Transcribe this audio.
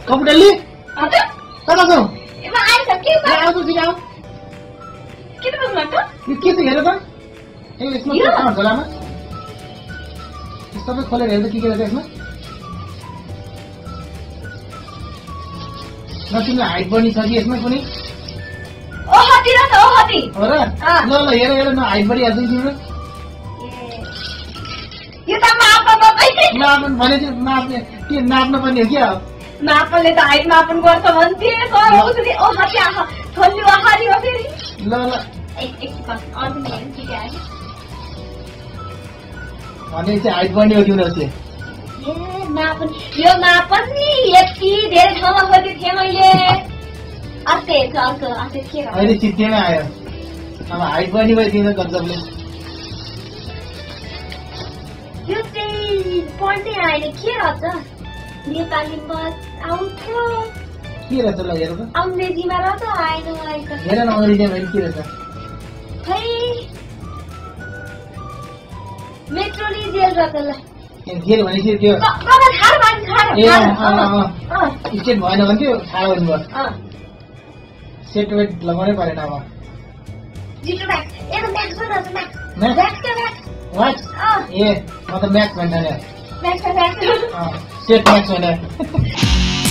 कम्प्युटरले हजुर कता छौ एमा आइछ के छ आउँछु सिकाऊ के त गर्नु भएको यो के छ हेर त ए यसमा के छ झोलामा सबै खोलेर हेर्दा के रहेछ यसमा न तिमीलाई हाइट बढ्नी छ कि यसमा कुनै ओ हति र त ओ हति हो र ल ल हेर हेर न हाइट बढिहाल्छ नि तिम्रो यो त मापन मात्रै मापन भनेपछि माप्ने के नाप्न पर्ने हो क्या मापनले त हाइट मापन गर्छ भन्थे सर उसले ओ हति आहा थल्ली आहारी हो फेरि ल ल एक अर्को हेर्नु ठिक आयो भनेपछि हाइट बढ्ने हो तिम्रो चाहिँ ए मापन यो मापन नि यति धेरै ठाउँमा खोजेको थिएँ मैले अस्ति हेर्छु अर्को अस्ति के अहिले चित्तेमै आयो अब हाइट बढ्ने भयो तिम्रो गजबले यो चाहिँ पढ्दै आएन के रहेछ नेपालीमा आउँथ्यो के रहेछ ल हेर त अङ्ग्रेजीमा रहेछ आएन मलाई त हेर न अङ्ग्रेजीमा भने के रहेछ खै मेट्रोलिजियल रहेछ ल जेल भनेपछि त्यो स्टेट भएन भने त्यो थाहा गर्नुभयो सेट वेट लगाउनै परेन अब म्याक्स ए म त म्याक्स भन्छ नि सेट म्याक्स भने